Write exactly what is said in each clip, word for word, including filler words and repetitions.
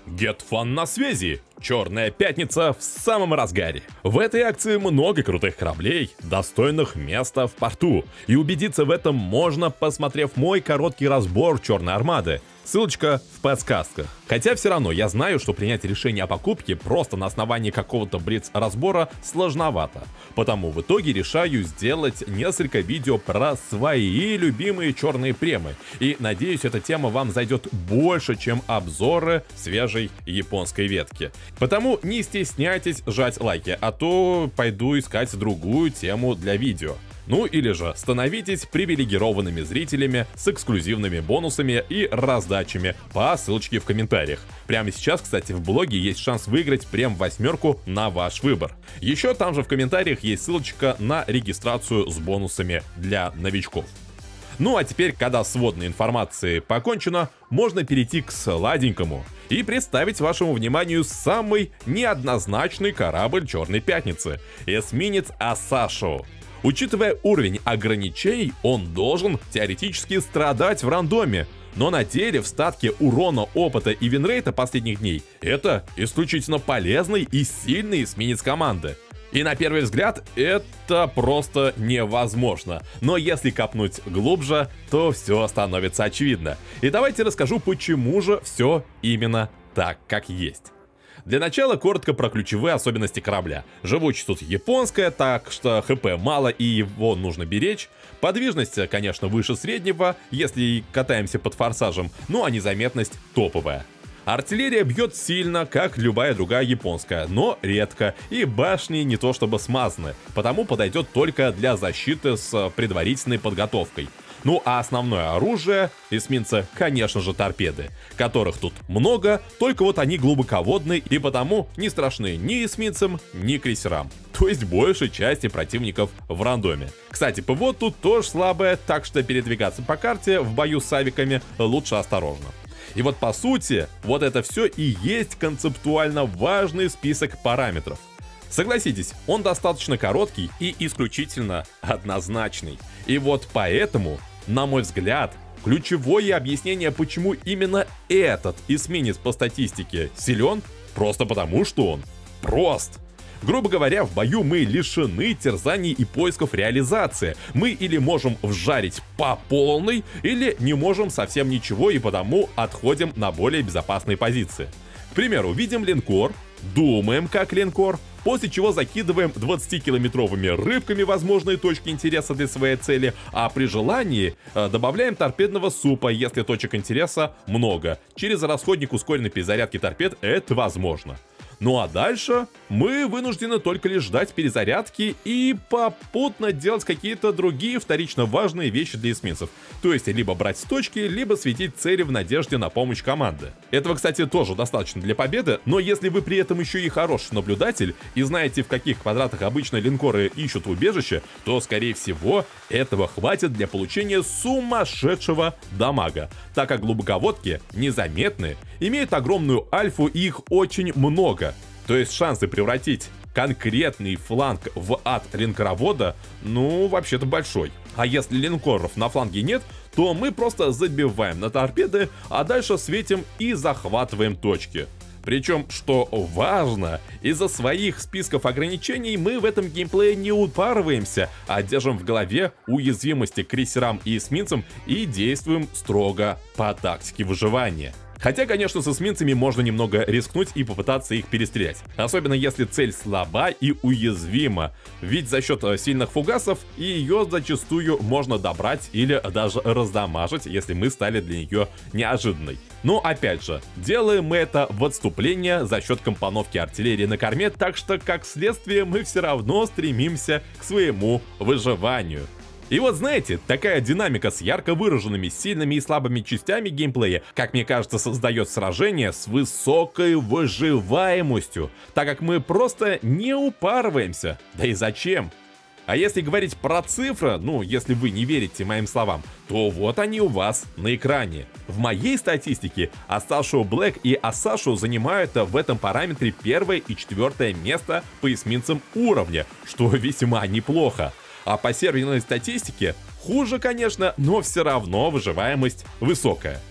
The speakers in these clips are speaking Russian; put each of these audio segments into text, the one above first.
Get Fun на связи! Черная пятница в самом разгаре. В этой акции много крутых кораблей, достойных места в порту. И убедиться в этом можно, посмотрев мой короткий разбор Черной Армады. Ссылочка в подсказках. Хотя все равно я знаю, что принять решение о покупке просто на основании какого-то блиц-разбора сложновато. Потому в итоге решаю сделать несколько видео про свои любимые черные премы. И надеюсь, эта тема вам зайдет больше, чем обзоры свежей японской ветки. Потому не стесняйтесь жать лайки, а то пойду искать другую тему для видео. Ну или же становитесь привилегированными зрителями с эксклюзивными бонусами и раздачами по ссылочке в комментариях. Прямо сейчас, кстати, в блоге есть шанс выиграть прем восьмерку на ваш выбор. Еще там же в комментариях есть ссылочка на регистрацию с бонусами для новичков. Ну а теперь, когда с вводной информацией покончено, можно перейти к сладенькому и представить вашему вниманию самый неоднозначный корабль Черной Пятницы — эсминец Асашо. Учитывая уровень ограничений, он должен теоретически страдать в рандоме, но на деле в статке урона, опыта и винрейта последних дней это исключительно полезный и сильный эсминец команды. И на первый взгляд это просто невозможно, но если копнуть глубже, то все становится очевидно. И давайте расскажу, почему же все именно так, как есть. Для начала коротко про ключевые особенности корабля. Живучесть тут японская, так что хп мало и его нужно беречь. Подвижность, конечно, выше среднего, если и катаемся под форсажем, ну а незаметность топовая. Артиллерия бьет сильно, как любая другая японская, но редко, и башни не то чтобы смазаны, потому подойдет только для защиты с предварительной подготовкой. Ну а основное оружие эсминца, конечно же, торпеды, которых тут много, только вот они глубоководные и потому не страшны ни эсминцам, ни крейсерам. То есть большей части противников в рандоме. Кстати, ПВО тут тоже слабое, так что передвигаться по карте в бою с авиками лучше осторожно. И вот по сути, вот это все и есть концептуально важный список параметров. Согласитесь, он достаточно короткий и исключительно однозначный. И вот поэтому, на мой взгляд, ключевое объяснение, почему именно этот эсминец по статистике силен, просто потому, что он прост. Грубо говоря, в бою мы лишены терзаний и поисков реализации. Мы или можем вжарить по полной, или не можем совсем ничего и потому отходим на более безопасные позиции. К примеру, видим линкор, думаем как линкор, после чего закидываем двадцатикилометровыми рыбками возможные точки интереса для своей цели, а при желании э, добавляем торпедного супа, если точек интереса много. Через расходник ускоренной перезарядки торпед это возможно. Ну а дальше мы вынуждены только лишь ждать перезарядки и попутно делать какие-то другие вторично важные вещи для эсминцев. То есть либо брать с точки, либо светить цели в надежде на помощь команды. Этого, кстати, тоже достаточно для победы, но если вы при этом еще и хороший наблюдатель и знаете, в каких квадратах обычно линкоры ищут убежище, то, скорее всего, этого хватит для получения сумасшедшего дамага, так как глубоководки незаметны, имеют огромную альфу и их очень много. То есть шансы превратить конкретный фланг в ад линкоровода, ну, вообще-то большой. А если линкоров на фланге нет, то мы просто забиваем на торпеды, а дальше светим и захватываем точки. Причем, что важно, из-за своих списков ограничений мы в этом геймплее не упарываемся, а держим в голове уязвимости к крейсерам и эсминцам и действуем строго по тактике выживания. Хотя, конечно, с эсминцами можно немного рискнуть и попытаться их перестрелять. Особенно если цель слаба и уязвима. Ведь за счет сильных фугасов ее зачастую можно добрать или даже раздамажить, если мы стали для нее неожиданной. Но опять же, делаем мы это в отступление за счет компоновки артиллерии на корме, так что как следствие мы все равно стремимся к своему выживанию. И вот знаете, такая динамика с ярко выраженными сильными и слабыми частями геймплея, как мне кажется, создает сражение с высокой выживаемостью, так как мы просто не упарываемся. Да и зачем? А если говорить про цифры, ну, если вы не верите моим словам, то вот они у вас на экране. В моей статистике Асашо Блэк и Асашо занимают в этом параметре первое и четвертое место по эсминцам уровня, что весьма неплохо. А по серверной статистике хуже, конечно, но все равно выживаемость высокая.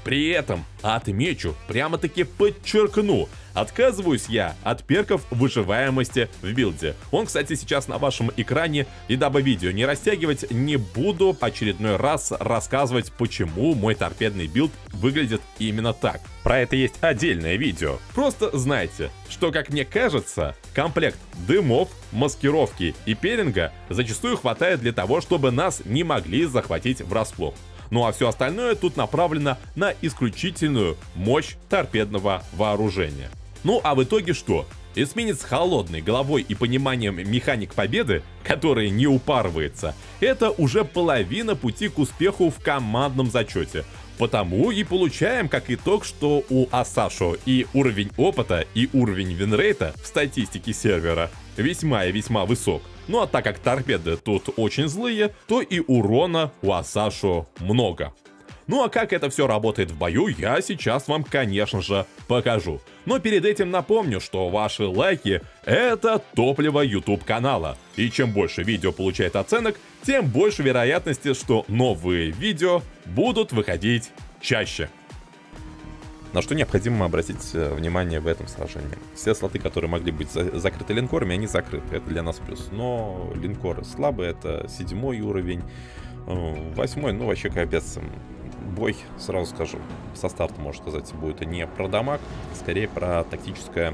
При этом отмечу, прямо-таки подчеркну, отказываюсь я от перков выживаемости в билде. Он, кстати, сейчас на вашем экране, и дабы видео не растягивать, не буду очередной раз рассказывать, почему мой торпедный билд выглядит именно так. Про это есть отдельное видео. Просто знайте, что, как мне кажется, комплект дымов, маскировки и пелинга зачастую хватает для того, чтобы нас не могли захватить врасплох. Ну а все остальное тут направлено на исключительную мощь торпедного вооружения. Ну а в итоге что? Эсминец с холодной головой и пониманием механик победы, который не упарывается, это уже половина пути к успеху в командном зачете. Потому и получаем как итог, что у Асашо и уровень опыта, и уровень винрейта в статистике сервера весьма и весьма высок. Ну а так как торпеды тут очень злые, то и урона у Асашо много. Ну а как это все работает в бою, я сейчас вам, конечно же, покажу. Но перед этим напомню, что ваши лайки — это топливо YouTube канала. И чем больше видео получает оценок, тем больше вероятности, что новые видео будут выходить чаще. На что необходимо обратить внимание в этом сражении. Все слоты, которые могли быть за закрыты линкорами, они закрыты. Это для нас плюс. Но линкоры слабые, это седьмой уровень, восьмой, ну вообще капец. Бой, сразу скажу, со старта, можно сказать, будет не про дамаг, скорее про тактическое...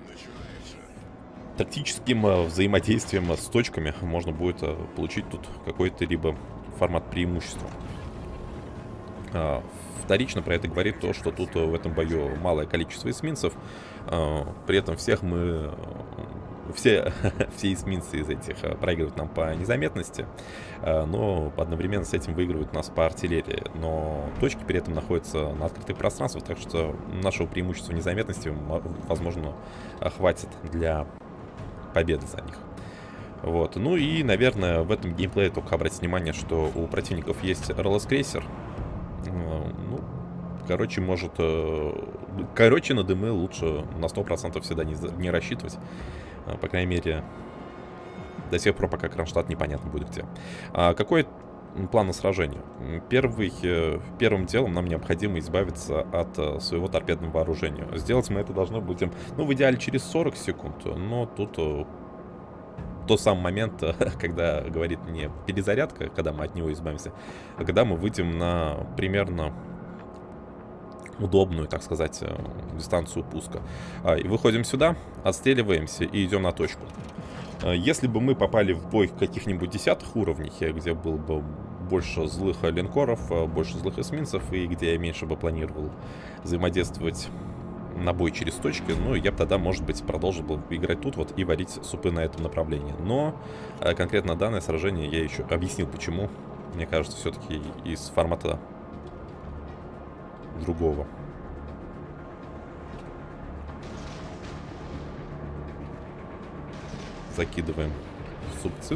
Тактическим взаимодействием с точками можно будет получить тут какой-то либо формат преимущества. Вторично про это говорит то, что тут в этом бою малое количество эсминцев, при этом всех мы... Все, все эсминцы из этих проигрывают нам по незаметности, но одновременно с этим выигрывают нас по артиллерии. Но точки при этом находятся на открытых пространствах, так что нашего преимущества незаметности, возможно, хватит для победы за них. Вот. Ну и, наверное, в этом геймплее только обратить внимание, что у противников есть эр эл эс-крейсер. Ну, короче, может... Короче, на дымы лучше на сто процентов всегда не, не рассчитывать. По крайней мере, до сих пор, пока Кронштадт непонятно будет где. А какой план на сражение? Первый, первым делом нам необходимо избавиться от своего торпедного вооружения. Сделать мы это должны будем, ну, в идеале через сорок секунд, но тут тот самый момент, когда говорит не перезарядка, когда мы от него избавимся, а когда мы выйдем на примерно... удобную, так сказать, дистанцию пуска. И выходим сюда, отстреливаемся и идем на точку. Если бы мы попали в бой каких-нибудь десятых уровней, где было бы больше злых линкоров, больше злых эсминцев, и где я меньше бы планировал взаимодействовать на бой через точки, ну, я бы тогда, может быть, продолжил бы играть тут вот и варить супы на этом направлении. Но конкретно данное сражение я еще объяснил, почему. Мне кажется, все-таки из формата другого. Закидываем супцы.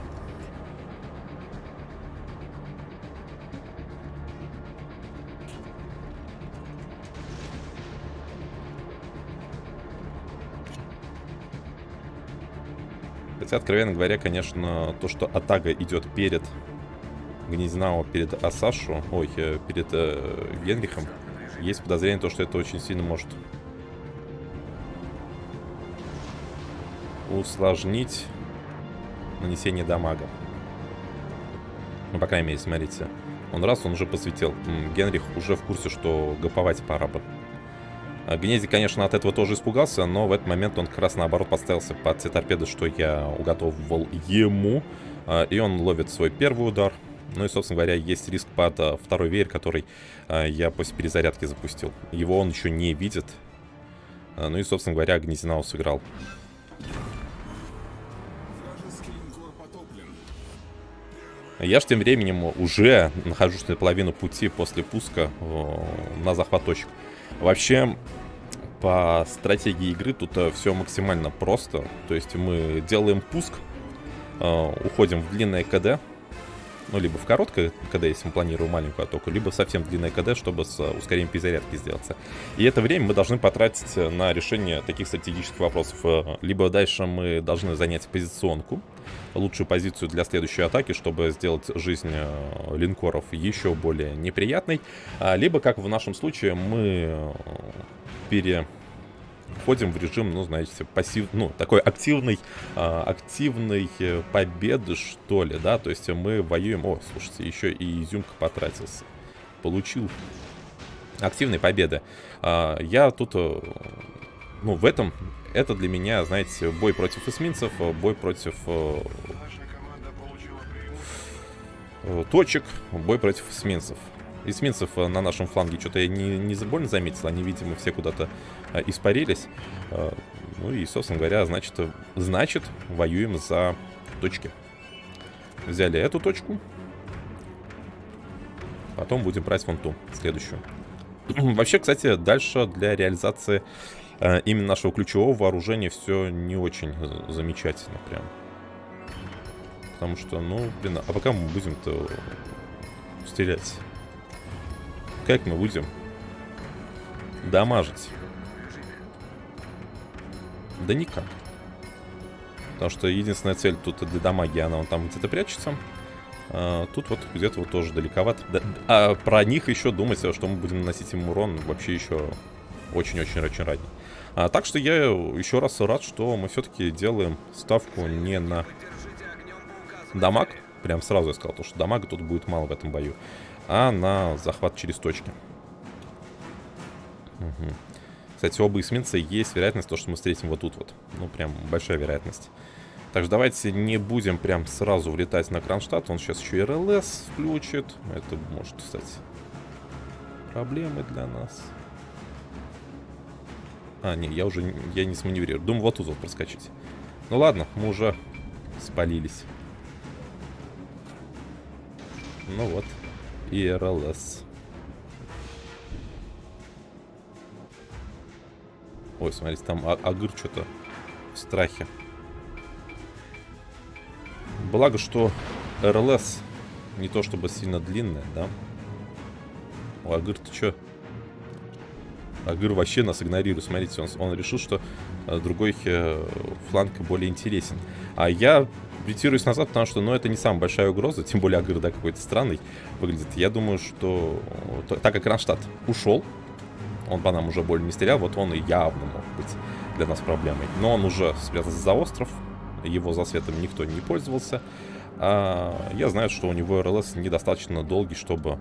Хотя, откровенно говоря, конечно, то, что атака идет перед Гнездинау, перед Асашу, ой, перед э, Генрихом, есть подозрение, то, что это очень сильно может усложнить нанесение дамага. Ну, по крайней мере, смотрите. Он раз, он уже посветил. Генрих уже в курсе, что гоповать пора бы. Гнези, конечно, от этого тоже испугался, но в этот момент он как раз наоборот подставился под те торпеды, что я уготовывал ему. И он ловит свой первый удар. Ну и, собственно говоря, есть риск под а, второй веер, который а, я после перезарядки запустил. Его он еще не видит. А, ну и, собственно говоря, Гнездинау сыграл. Я же тем временем уже нахожусь на половину пути после пуска о, на захват точек. Вообще, по стратегии игры тут все максимально просто. То есть мы делаем пуск, э, уходим в длинное КД. Ну, либо в короткое КД, если мы планируем маленькую атаку, либо совсем длинное КД, чтобы с ускорением перезарядки сделаться. И это время мы должны потратить на решение таких стратегических вопросов. Либо дальше мы должны занять позиционку, лучшую позицию для следующей атаки, чтобы сделать жизнь линкоров еще более неприятной. Либо, как в нашем случае, мы пере... входим в режим, ну, знаете, пассив, ну, такой активной, а, активной победы, что ли, да, то есть мы воюем, о, слушайте, еще и изюмка потратился, получил активной победы. А, я тут, ну, в этом, это для меня, знаете, бой против эсминцев, бой против точек, бой против эсминцев. Эсминцев на нашем фланге что-то я не, не больно заметил. Они, видимо, все куда-то а, испарились. А, ну и, собственно говоря, значит, значит, воюем за точки. Взяли эту точку. Потом будем брать вон ту, следующую. Вообще, кстати, дальше для реализации а, именно нашего ключевого вооружения все не очень замечательно прям. Потому что, ну, блин, а пока мы будем-то стрелять? Как мы будем дамажить? Да никак. Потому что единственная цель тут для дамаги, она вон там где-то прячется. А, тут вот где-то вот тоже далековато. Да, а про них еще думать, что мы будем наносить им урон, вообще еще очень-очень-очень ранее. А, так что я еще раз рад, что мы все-таки делаем ставку не на дамаг. Прям сразу я сказал, что дамага тут будет мало в этом бою. А на захват через точки. Угу. Кстати, оба эсминца есть вероятность, то, что мы встретим вот тут вот. Ну, прям большая вероятность. Так что давайте не будем прям сразу влетать на Кронштадт. Он сейчас еще и эр эл эс включит. Это может стать проблемой для нас. А, не, я уже я не сманеврирую. Думаю, вот тут вот проскочить. Ну ладно, мы уже спалились. Ну вот. И эр эл эс. Ой, смотрите, там Агыр что-то в страхе. Благо, что эр эл эс не то чтобы сильно длинная, да? О, Агыр, ты чё? Агыр вообще нас игнорирует. Смотрите, он, он решил, что другой фланг более интересен. А я ретируюсь назад, потому что, ну, это не самая большая угроза. Тем более Агыр, да, какой-то странный выглядит. Я думаю, что так как Кронштадт ушел, он по нам уже более не стрелял, вот он и явно мог быть для нас проблемой. Но он уже спрятался за остров, его засветом никто не пользовался. А я знаю, что у него эр эл эс недостаточно долгий, чтобы...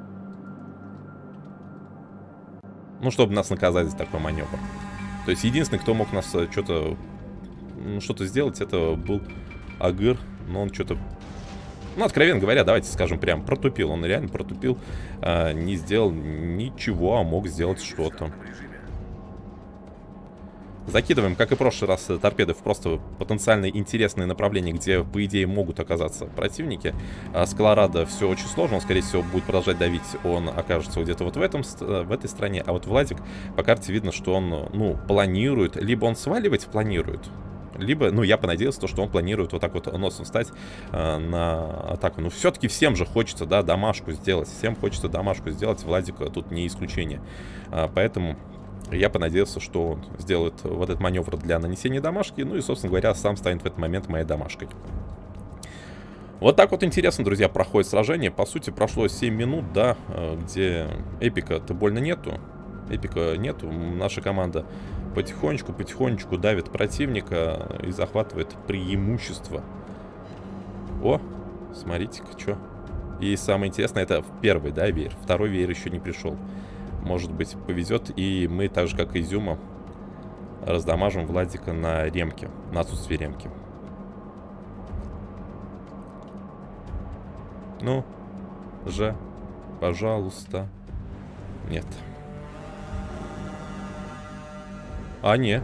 Ну, чтобы нас наказать за такой маневр. То есть единственный, кто мог нас что-то... Что-то сделать, это был Агыр. Но он что-то... Ну, откровенно говоря, давайте скажем, прям протупил. Он реально протупил. А, не сделал ничего, а мог сделать что-то. Закидываем, как и в прошлый раз, торпеды в просто потенциально интересные направления, где, по идее, могут оказаться противники. А с Колорадо все очень сложно, он, скорее всего, будет продолжать давить, он окажется где-то вот в, этом, в этой стране. А вот Владик, по карте видно, что он, ну, планирует, либо он сваливать планирует, либо, ну, я понадеялся, то, что он планирует вот так вот носом встать э, на атаку. Но все-таки всем же хочется, да, домашку сделать, всем хочется домашку сделать, Владик тут не исключение. А, поэтому... Я понадеялся, что он сделает вот этот маневр для нанесения домашки. Ну и, собственно говоря, сам станет в этот момент моей домашкой. Вот так вот интересно, друзья, проходит сражение. По сути, прошло семь минут, да, где эпика-то больно нету. Эпика нету. Наша команда потихонечку-потихонечку давит противника и захватывает преимущество. О, смотрите-ка, что. И самое интересное, это первый, да, веер. Второй веер еще не пришел. Может быть, повезет, и мы, так же, как и Изюма, раздамажим Владика на ремке, на отсутствие ремки. Ну, же, пожалуйста. Нет. А, не.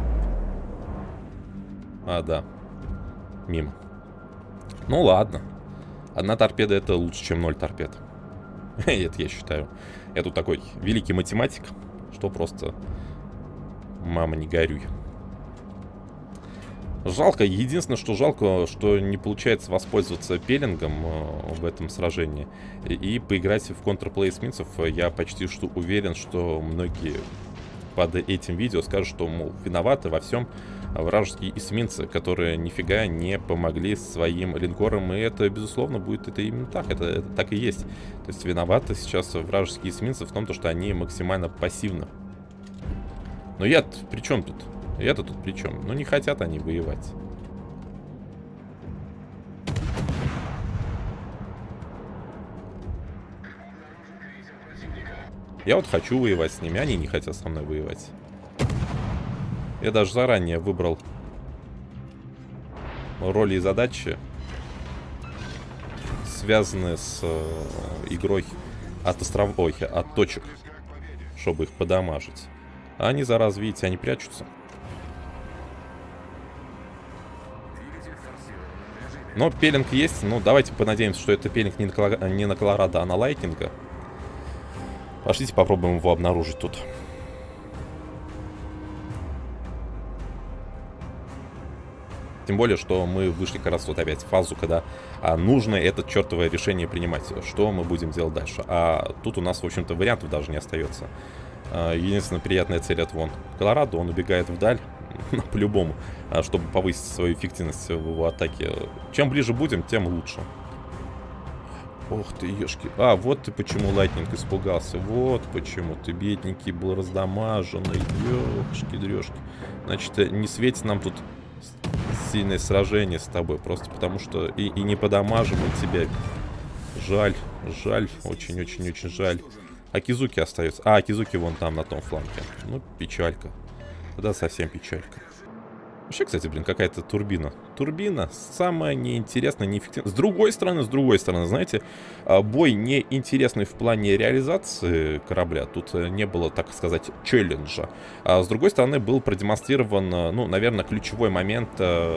А, да. Мимо. Ну, ладно. Одна торпеда — это лучше, чем ноль торпед. Это я считаю. Я тут такой великий математик, что просто... Мама, не горюй. Жалко, единственное, что жалко, что не получается воспользоваться пелингом в этом сражении и поиграть в контрплей эсминцев. Я почти что уверен, что многие под этим видео скажут, что, мол, виноваты во всем вражеские эсминцы, которые нифига не помогли своим линкорам, и это, безусловно, будет это именно так, это, это так и есть. То есть виноваты сейчас вражеские эсминцы в том, что они максимально пассивны. Но я-то при чем тут? Я-то тут при чем? Ну, не хотят они воевать. Я вот хочу воевать с ними, они не хотят со мной воевать. Я даже заранее выбрал роли и задачи, связанные с э, игрой от островов, ой, от точек, чтобы их подамажить. А они, зараз, видите, они прячутся. Но пелинг есть. Ну, давайте понадеемся, что это пелинг не на, Колорадо, не на Колорадо, а на Лайтнинга. Пошлите попробуем его обнаружить тут. Тем более, что мы вышли как раз вот опять в фазу, когда а, нужно это чертовое решение принимать. Что мы будем делать дальше? А тут у нас, в общем-то, вариантов даже не остается. А, единственная приятная цель — это вон Колорадо. Он убегает вдаль, по-любому, чтобы повысить свою эффективность в его атаке. Чем ближе будем, тем лучше. Ох ты, ешки. А, вот ты почему Лайтнинг испугался. Вот почему ты, бедненький, был раздамаженный. Ешки-дрежки. Значит, не светит нам тут сильное сражение с тобой. Просто потому что и, и не подамаживает тебя. Жаль, жаль. Очень-очень-очень жаль. А Кизуки остается. А, Кизуки вон там, на том фланге. Ну, печалька. Да, совсем печалька. Вообще, кстати, блин, какая-то турбина. Турбина самая неинтересная, неэффективная. С другой стороны, с другой стороны, знаете, бой неинтересный в плане реализации корабля. Тут не было, так сказать, челленджа. А с другой стороны, был продемонстрирован, ну, наверное, ключевой момент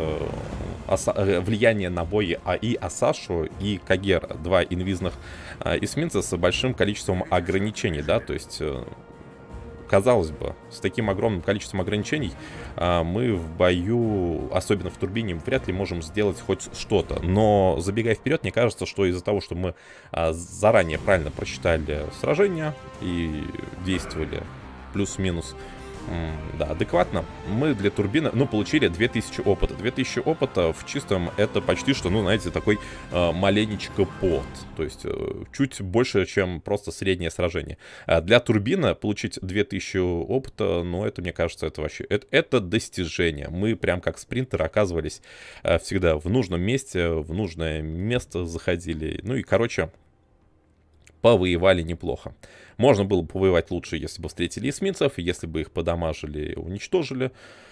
влияния на бой и Асашу, и Кагера. Два инвизных эсминца с большим количеством ограничений, да, то есть... Казалось бы, с таким огромным количеством ограничений а, мы в бою, особенно в турбине, вряд ли можем сделать хоть что-то. Но, забегая вперед, мне кажется, что из-за того, что мы а, заранее правильно просчитали сражение и действовали плюс-минус да, адекватно, мы для турбины, ну, получили две тысячи опыта. две тысячи опыта в чистом — это почти что, ну, знаете, такой э, маленечко пот. То есть э, чуть больше, чем просто среднее сражение. А для турбины получить две тысячи опыта, ну, это, мне кажется, это вообще, это, это достижение. Мы прям как спринтеры оказывались э, всегда в нужном месте, в нужное место заходили. Ну, и, короче... повоевали неплохо. Можно было бы повоевать лучше, если бы встретили эсминцев, если бы их подамажили, уничтожили.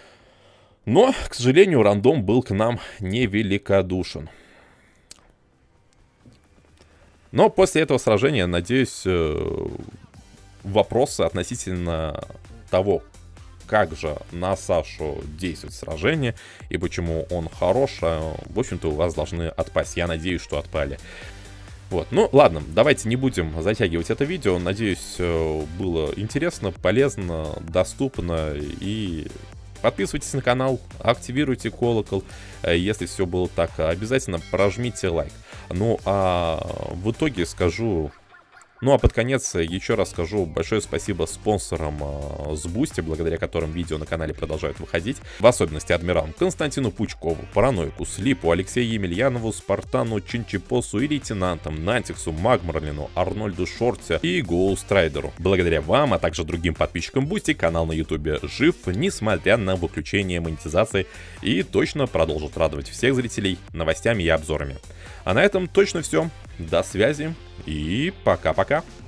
Но, к сожалению, рандом был к нам невеликодушен. Но после этого сражения, надеюсь, вопросы относительно того, как же на Сашу действует сражение и почему он хорош, в общем-то, у вас должны отпасть. Я надеюсь, что отпали. Вот, ну ладно, давайте не будем затягивать это видео. Надеюсь, было интересно, полезно, доступно. И подписывайтесь на канал, активируйте колокол, если все было так. Обязательно прожмите лайк. Ну а в итоге скажу... Ну а под конец еще раз скажу большое спасибо спонсорам э, с Boosty, благодаря которым видео на канале продолжают выходить. В особенности адмиралам Константину Пучкову, Параноику, Слипу, Алексею Емельянову, Спартану, Чинчипосу и лейтенантам, Нантиксу, Магмарлину, Арнольду Шорте и Гоустрайдеру. Благодаря вам, а также другим подписчикам Boosty, канал на ютубе жив, несмотря на выключение монетизации, и точно продолжит радовать всех зрителей новостями и обзорами. А на этом точно все. До связи и пока-пока.